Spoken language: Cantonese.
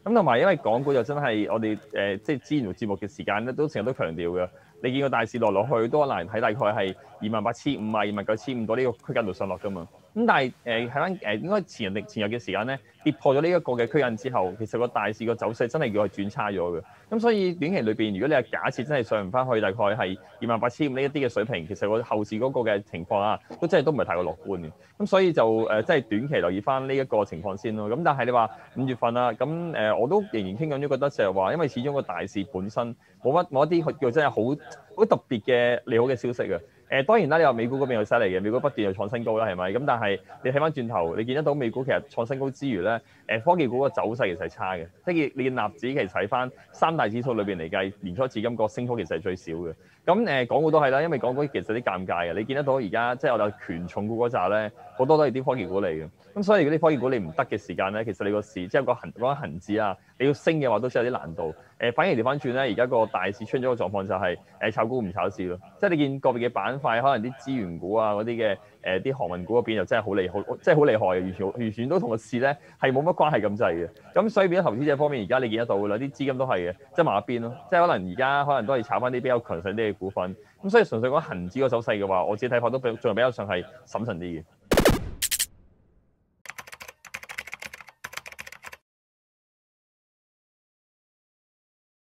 咁同埋因為港股就真係我哋即係之前做節目嘅時間咧，都成日都強調嘅。你見個大市落落去都難睇，大概係28,500啊、29,500到呢個區間度上落㗎嘛。咁但係喺翻應該前日嘅時間咧，跌破咗呢一個嘅區間之後，其實個大市個走勢真係叫係轉差咗嘅。咁所以短期裏邊，如果你係假設真係上唔翻去大概係28,500呢一啲嘅水平，其實個後市嗰個嘅情況啊，都唔係太過樂觀嘅。咁所以就即係短期留意翻呢一個情況先咯。咁但係你話5月份啊，咁我都仍然傾緊咗覺得就係話，因為始終個大市本身冇一啲叫真係好特別嘅利好嘅消息啊。當然啦，你話美股嗰邊又犀利嘅，美股不斷又創新高啦，係咪？咁但係你睇翻轉頭，你見得到美股其實創新高之餘咧，科技股個走勢其實係差嘅，即係你納指其實睇翻三大指數裏邊嚟計，年初至今個升幅其實係最少嘅。咁港股都係啦，因為港股其實啲尷尬嘅，你見得到而家即係我哋權重股嗰扎咧，好多都係啲科技股嚟嘅。咁所以如果啲科技股你唔得嘅時間咧，其實你個市即係講恆指啊，你要升嘅話都真係有啲難度。反而調翻轉咧，而家個大市出現咗個狀況就係炒股唔炒市咯。即係你見個別嘅板塊，可能啲資源股啊嗰啲嘅啲航運股嗰邊又真係好厲害，即係好厲害嘅，完全都同個市咧係冇乜關係咁滯嘅。咁所以變咗投資者方面，而家你見得到㗎啦，啲資金都係嘅，即係埋一邊咯。即係可能而家都係炒翻啲比較強勢啲嘅股份。咁所以純粹講恆指個走勢嘅話，我自己睇法都仲係比較上係審慎啲嘅。